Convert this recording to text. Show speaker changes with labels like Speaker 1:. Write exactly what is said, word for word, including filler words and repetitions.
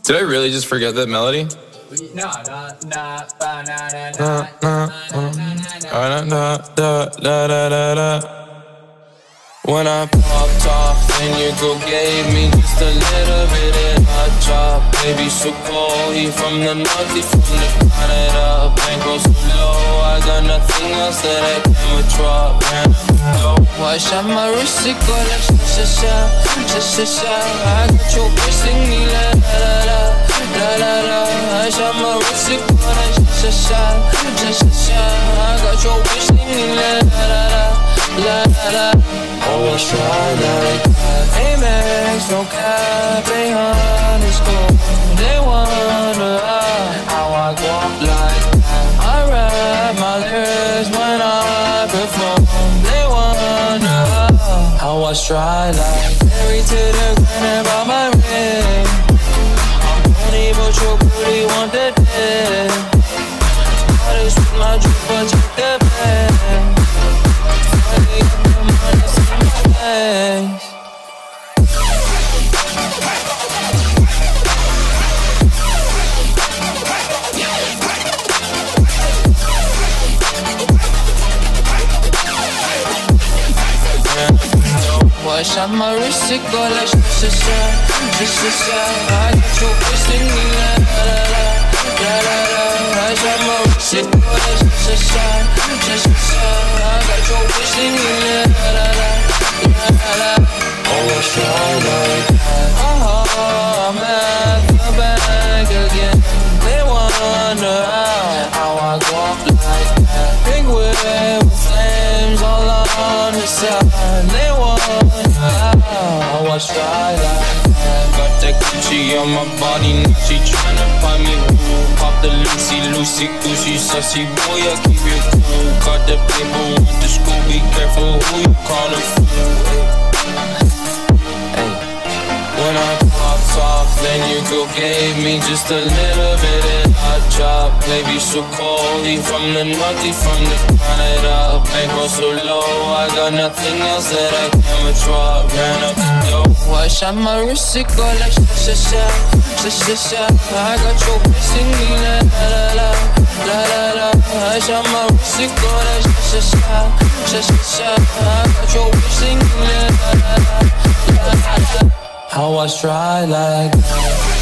Speaker 1: Did I really just forget that melody?
Speaker 2: No, no, no, ba, na, na,
Speaker 1: Da,
Speaker 2: na,
Speaker 1: da, da, da, da, da, da, da. When I popped off, then your girl gave me just a little bit of hot chop. Baby, so cold, he from the north, he from the Canada. Bankroll so low, I got nothing else that I can withdraw. I shot my wrist, it go like sha-sha-sha, sha-sha-sha. I got your bitch singing la la la la la la. I shot my wrist, it go like sha-sha-sha, sha-sha-sha. I got your bitch singing la la la la la la. Always try like that. Amex, no cap, they underscore. They wonder how I walk like that. I rap my lyrics when I perform. They wonder how I stride like married to the ground about my ring. I'm funny, but your booty want the dick. I just with my drip, but check the bag. I shot my wrist, it go like sha-sha-sha, sha-sha-sha. I got your bitch singing la la la la la la. I shot my wrist, it go like sha-sha-sha, sha-sha-sha. I got your bitch singing la la la la la la. Always try like that. Oh, I'm at the bank again. They wonder how I walk like that. Big whip with flames all on the side. They wonder how I try like that. Got that Gucci on my body, now she tryna find me. Ooh, pop the Lucy, Lucy, Gucci, sussy boy, I keep it cool. Got the paper, went to school, be careful who you call a fool. Hey, when I popped off, then your girl gave me just a little bit of hot chop. Baby, so cold, he from the north, he from the Canada. Bankroll so low, I got nothing else that I can withdraw. Ran up the dough. I shot my wrist, it go like sha-sha-sha, sha-sha-sha. I got your bitch singing la la la la la la. I shot my wrist, it go like sha-sha-sha, sha-sha-sha. I got your bitch singing la la la la la la. How I try like that.